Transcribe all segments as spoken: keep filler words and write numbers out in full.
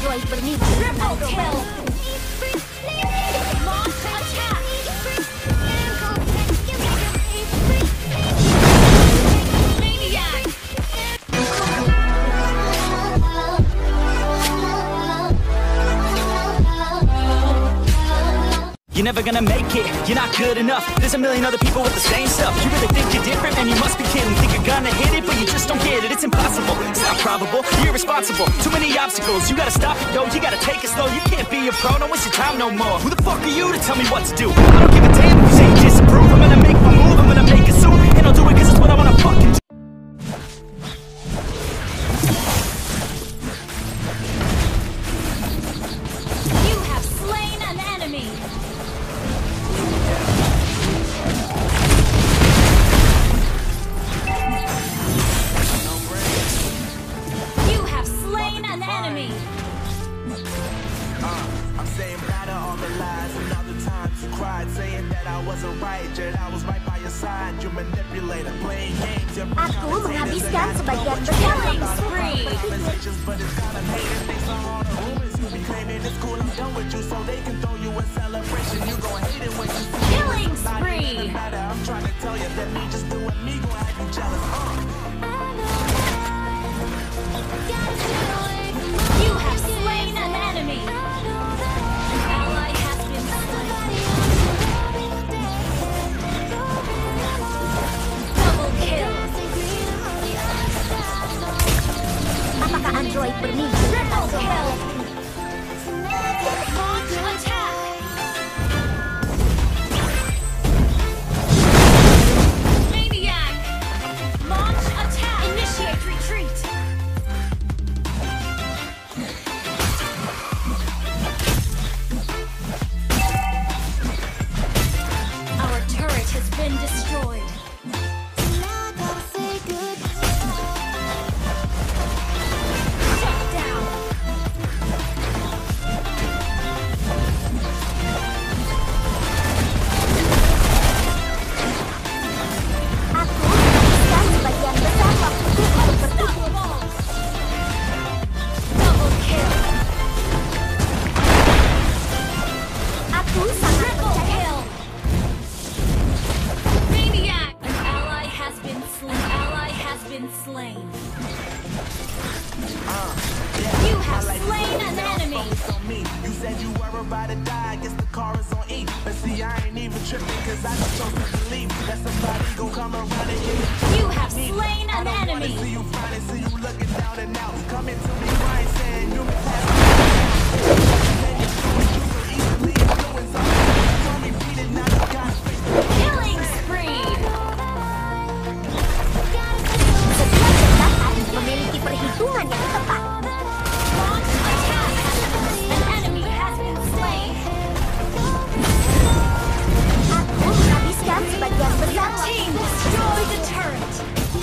android bermimpi. Triple kill. Launch attack. Maniac. You're never gonna make it, you're not good enough. There's a million other people with the same stuff. You really think you're different? Man, you must be kidding. Think you're gonna hit it, but you just don't get it. It's impossible, it's not probable, you're irresponsible. Too many obstacles, you gotta stop it, yo. You gotta take it slow, you can't be a pro. Don't waste your time no more. Who the fuck are you to tell me what to do? I don't give a damn if you say you disapprove. I'm gonna make my move, I'm gonna make it soon. And I'll do it cause it's what I wanna fucking do. You have slain an enemy. You have slain an enemy. Uh, I'm saying bye to all the lies and all the times you cried, saying that I wasn't right, yet I was right by your side. You manipulator, playing games. You're Aku menghabiskan sebagian besar Killing waktu spree. conversations, but it's kinda hating. Thanks to all the rumors you be claiming it's cool. I'm done with you, so they can throw you a celebration. You gon' hate it when you see Killing somebody spree. doesn't matter. I'm trying to tell you that me just doing me gon' have you jealous. Uh. You have slain an enemy. An ally has been slain. Double kill. Apakah android bermimpi? Triple kill. Launch attack. Maniac. Launch attack. Initiate retreat. Our turret has been destroyed. Shut down. Aku menghabiskan sebagian besar waktuku untuk bertemu. Double kill. Aku sangat Triple percaya. kill. Maniac. An ally has been slain. Ally has been slain. You have slain an enemy. Focus on me. You said you were about to die. I guess the car is on E. But see, I ain't even tripping, cause I just chose to believe that somebody gon' come around and get me. You have slain I an don't wanna enemy. see you finally see you looking down and out. Coming to me crying, saying you been passing. Easily influenced. Told me beat it, now you got face. Killing spree. Setiap tembakan memiliki perhitungan yang tepat. Launch attack. An enemy has been slain. Aku menghabiskan sebagian besar Your waktu. team destroyed the turret.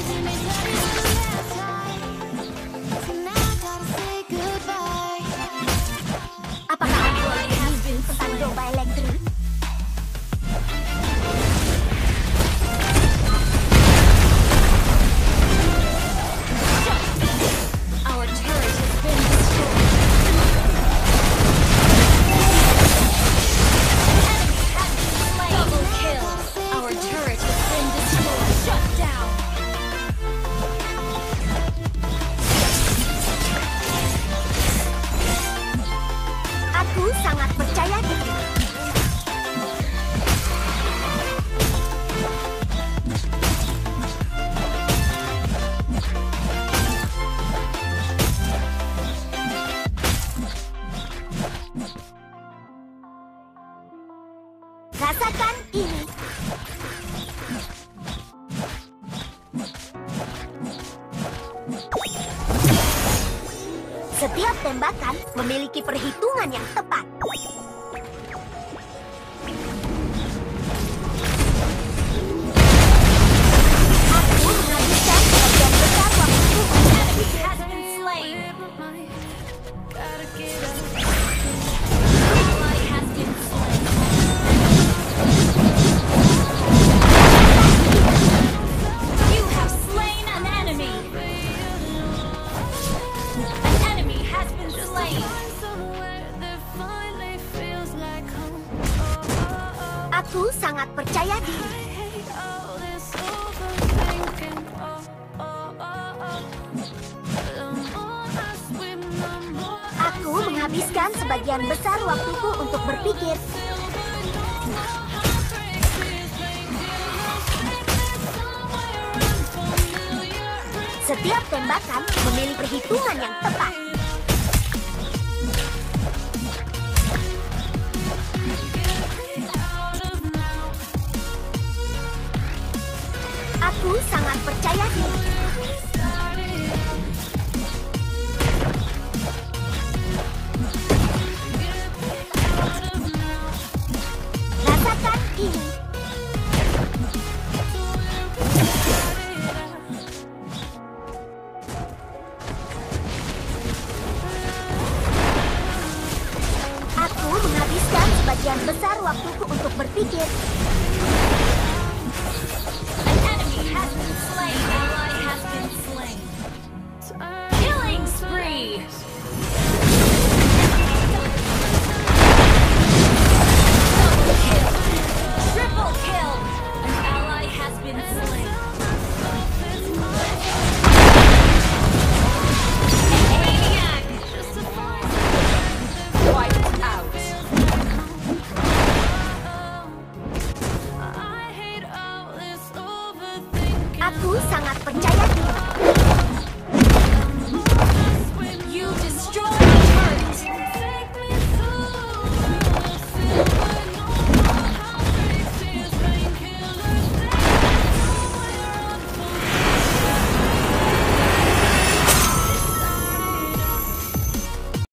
Apakah android bermimpi tentang domba elektrik? Our turret has been destroyed. Enemy has been slain. Double kill. Our turret has been destroyed. Shut down. Aku sangat percaya diri. Rasakan ini. Setiap tembakan memiliki perhitungan yang tepat. Aku menghabiskan sebagian besar waktuku untuk Enemy has been slain. Ally has been slain. You have slain an enemy. An enemy has been slain. menghabiskan sebagian besar waktuku untuk berpikir. Setiap tembakan memiliki perhitungan yang tepat. Aku sangat percaya diri. Rasakan ini. Aku menghabiskan sebagian besar waktuku untuk berpikir. An enemy has been slain.